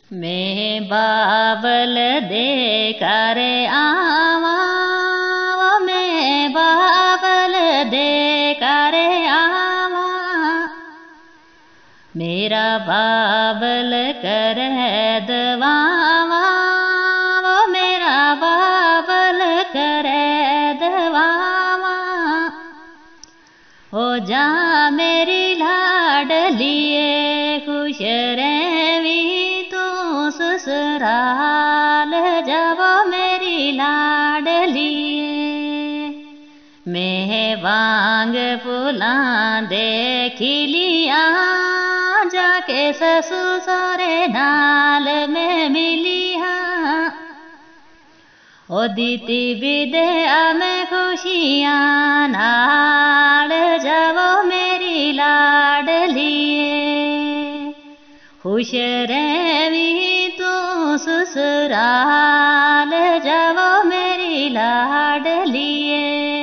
मैं बाबल दे कर आवा, मैं बाबल दे कर आवा, मेरा बाबल कर दवावा, मेरा बाबल कर दवावा। हो जा मेरी लाडलिए खुश रहवी तू ससुराल जावो मेरी लाडलिए। मैं वांग फूलां देखी लिया जाके ससुर सौरे नाल में मिलिया। ओ दीती विद्या में खुशियाँ नाल जावो मेरी लाडलिए। खुश रहवी तू ससुराल जावो मेरी लाडलिए।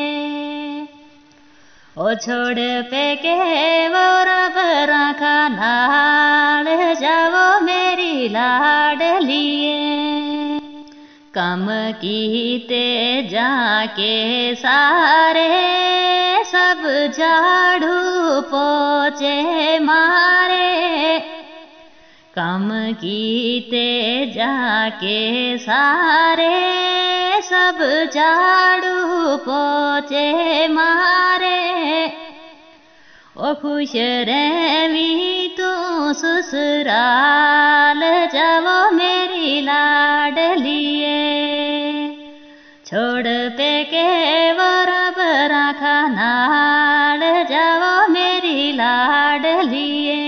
ओ छोड़ पे के वो रब राखा नाल जावो मेरी लाडलिए। कम कीते जाके सारे सब झाड़ू पोछे मारे। कम कीते जाके सारे सब झाड़ू पोछे मारे। ओ खुश रहवी तू ससुराल जावो मेरी लाडलिए। छोड़ पे के वो रब राखा नाल जावो मेरी लाडलिए।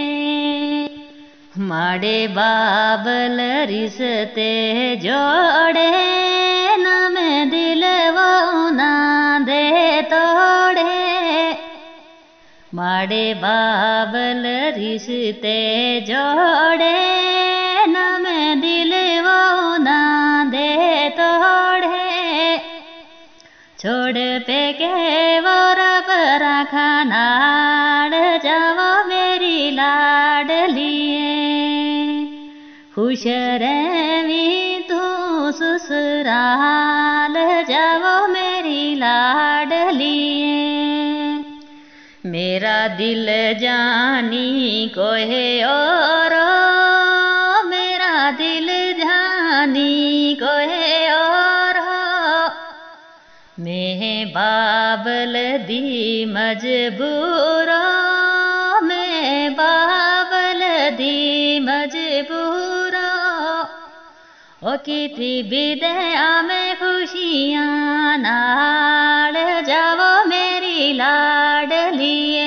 माड़े बाबल रिश्ते जोड़े ना मैं दिल वो ना दे तोड़े। माड़े बाबल रिश्ते जोड़े ना मैं दिल वो ना दे तोड़े। छोड़ पे के वो रब राखा नाल जावो मेरी लाडलिए। खुश रहवी तू ससुराल जावो मेरी लाडलिए। मेरा दिल जानी कोहे और, मेरा दिल जानी कोहे और। मैं बाबल दी मजबूर, मैं बाबल दी मजबूर। ओ कितनी विद्या में खुशियाँ नाल जावो मेरी लाडलिए।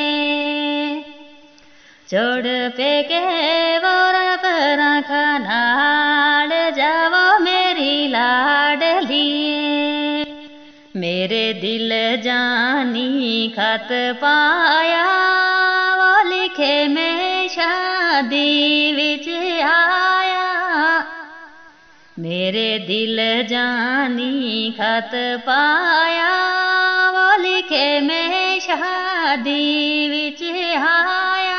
छोड़ पे के वो रब राखा नाल जावो मेरी लाडलिए। मेरे दिल जानी खत पाया वो लिखे में शादी विच आया। मेरे दिल जानी खत पाया वो लिखे में शादी विच आया।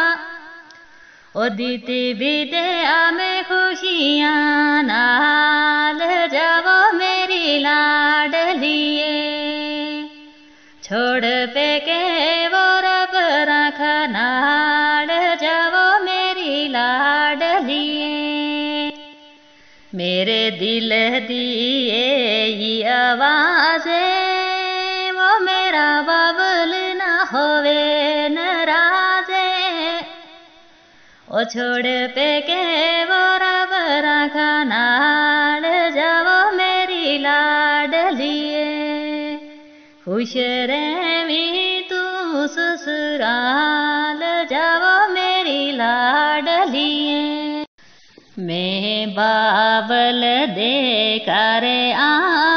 ओ दीती विद्या में खुशियाँ नाल जावो मेरी लाडलिए। छोड़ पे के वो रब राखा नाल जावो मेरी लाडलिए। मेरे दिल दिए ये आवाज़े वो मेरा बाबल ना होवे नाराज़े। ओ छोड़ पे के वो रब राखा नाल जावो मेरी लाडलिए। खुश रहवी तू ससुराल जावो मेरी लाडलिए। मैं बाबल दे कर आ